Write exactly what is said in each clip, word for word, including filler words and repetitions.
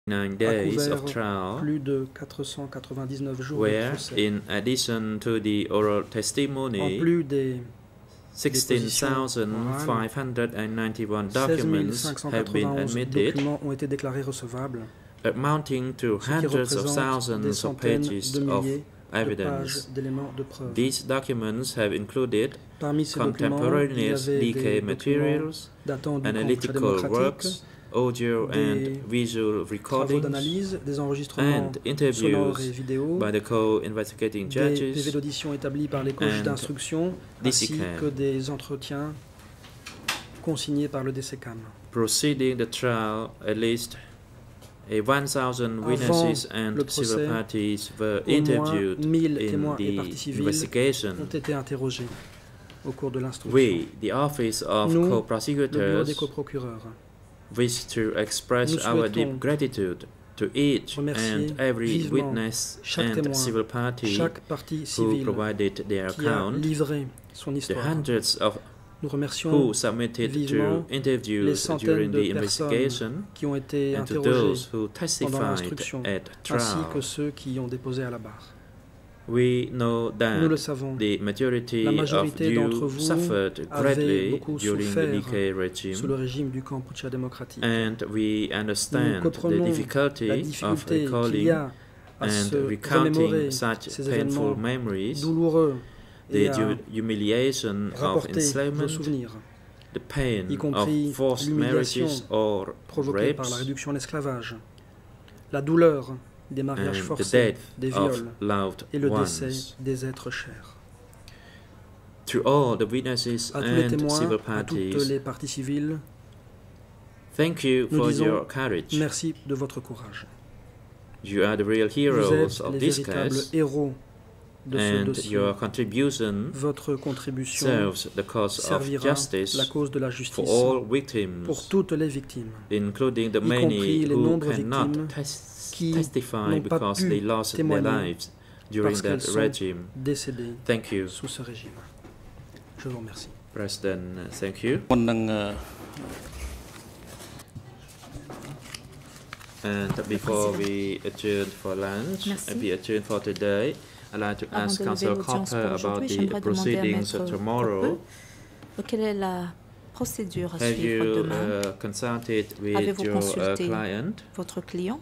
nine a days of couvert trial, plus de quatre cent quatre-vingt-dix-neuf jours de where, procès. in addition to the oral En testimony, plus des sixteen thousand five hundred ninety-one documents have been seize mille cinq cent quatre-vingt-onze admitted, documents ont été déclarés recevables, amounting to ce qui hundreds of représente des thousands of centaines pages de of milliers de evidence. pages d'éléments de preuve. These documents have included Parmi ces documents, il y contemporaneous avait D K des documents materials, datant du Kampuchea analytical démocratique, works, audio des and visual travaux recordings, d'analyse, des enregistrements and sonores et interviews vidéos, by the co-investigating des P V judges, d'audition établis par les coachs and d'instruction, D C ainsi CAM. que des entretiens consignés par le D C CAM. Proceeding the trial, at least a one thousand witnesses and le procès, civil parties were Au moins interviewed mille in témoins et the parties civiles investigation. ont été interrogés au cours de l'instruction. We, the Office of Nous, le bureau Co-Prosecutors, des coprocureurs, wish to express Nous our souhaitons deep gratitude to each remercier and every vivement witness chaque and témoin, civil party chaque partie who civile provided their qui a account, livré son the histoire. hundreds of Nous remercions who submitted vivement to interviews les centaines during de the investigation, personnes qui ont été and to interrogées those who pendant testified l'instruction, at ainsi que trial. ceux qui ont déposé à la barre. We know Nous le that savons, the majority la of majorité d'entre you vous suffered avez greatly beaucoup during the souffert D K sous le regime, régime du Kampuchea démocratique. and we Nous understand the comprenons difficulty la of difficulté qu'il y recalling a à and se recounting remémorer such ces painful événements memories, douloureux et the à hu- humiliation of rapporter vos enslavement, souvenirs, the pain y of compris forced l'humiliation marriages or provoquée par la rapes, réduction à l'esclavage, la douleur des mariages and the forcés, death des of viols loved et le décès ones. des êtres chers. To all the witnesses À tous les and témoins, civil à toutes parties, les parties civiles, thank you nous for disons your courage. merci de votre courage. You are the real Vous heroes êtes of les this véritables case, héros de ce and dossier. your contribution Votre contribution serves the cause of servira justice la cause de la for justice all victims, pour toutes les victimes, including the y compris many les who nombreuses cannot victimes tes- qui testify n'ont pas because pu they lost their témoigner lives during parce that qu'elles sont regime. décédées Thank you, sous ce régime. Je vous remercie. President. Thank you. មុននឹង And before we adjourn for lunch, Merci. and we adjourn for today, I'd like to Avant ask de lever Councillor l'audience Copper pour about aujourd'hui, the j'aimerais demander à proceedings Maître tomorrow. Copper, quelle est la procédure à Have suivre you demain? uh, consulted with Avez-vous your uh, consulté client, votre client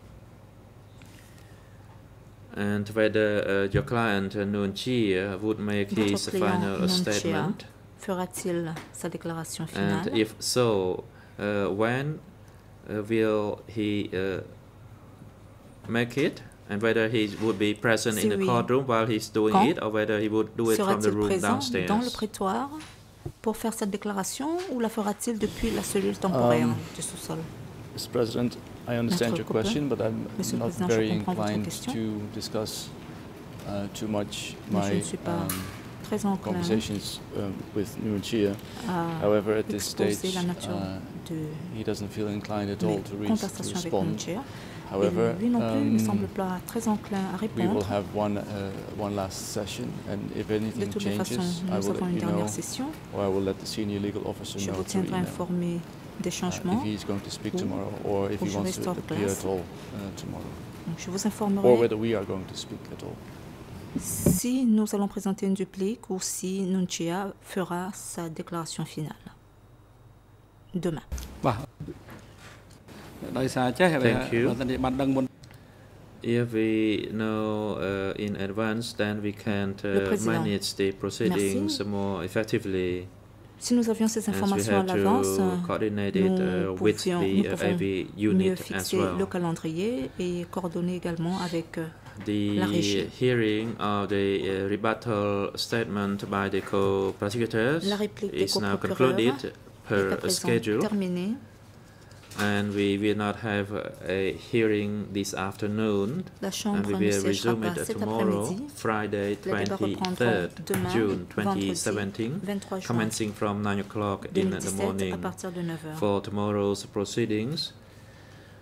and whether uh, your client uh, Noon Chia would make Votre his client final Noon Chia statement? fera-t-il sa déclaration And finale? if so, uh, when uh, will he uh, make it? And whether he would be present Si in the oui, courtroom while he's doing quand it, or whether he would do it from the Sera-t-il room présent downstairs? dans le prétoire pour faire cette déclaration ou la fera-t-il depuis la cellule temporaire Um, du sous-sol? Mister President, I understand Maître your Copper. question, but I'm Monsieur le not Président, je very comprends votre inclined question. to discuss uh, too much Mais je my ne suis pas um, très enclin conversations um, with Nguyen Chia. à However, at this exposer stage, la nature uh, de he doesn't feel inclined at all mes to, re- to conversations avec respond. Nunchia. However, Et lui non plus ne um, semble pas très enclin à we will répondre. have one uh, one last session, and if De anything toutes les changes, façons, I nous will avons let une you know, dernière session. or I will let the senior legal officer Je know vous through tiendrai email. informé des Uh, changements. if he's going to speak ou- tomorrow, or if ou he je wants reste to hors appear place. at all uh, tomorrow, Donc, je vous or informerai whether we are going to speak at all. si nous allons présenter une duplique ou si Nunchia fera sa déclaration finale demain. បាទដោយសារចេះ Thank you. បើសិនជាបានដឹងមុន If we know uh, in advance, then we can Le uh, Président. manage the proceedings Merci. more effectively. Si nous avions ces As we informations à have l'avance, to coordinate it nous uh, with pouvions- the nous uh, pouvons A V mieux unit as fixer le well. calendrier et coordonner également avec euh, La The régie. hearing of the uh, rebuttal statement by the co-prosecutors la réplique des is now coprocureurs concluded est à per présent schedule, terminée. and we will not have a hearing this afternoon, La and Chambre we ne will siégera resume pas it cet tomorrow, après-midi. Friday, Les débats reprendront twenty-third demain, June vendredi, twenty seventeen, vingt-trois juin commencing from nine o'clock in the deux mille dix-sept à morning partir de neuf heures. for tomorrow's proceedings.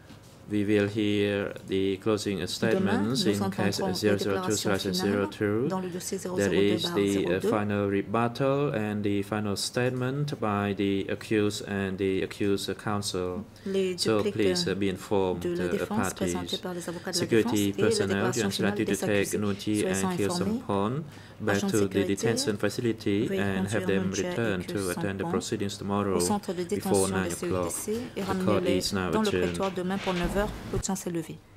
we will hear the closing Demain, statements nous in case entendrons les zero zero two déclarations zero finales two. dans le dossier zéro That zéro deux is the uh, zéro deux. final rebuttal and the final statement by the accused and the accused counsel. Les So dupliques please uh, be informed, de la uh, défense présentées parties. par les avocats de la Security défense et la personnel, déclaration you are finale instructed to des take accusés. Nuti Soyez and Kyo informés. Sampon back Agents de to the sécurité, detention facility veuillez and have conduire them Nuntia et return Kyo to attend the Sampon proceedings tomorrow au centre de before détention nine de o'clock. C E D C et The court ramenez-les is now dans le adjourned. prétoire demain pour neuf heures. L'audience est levée.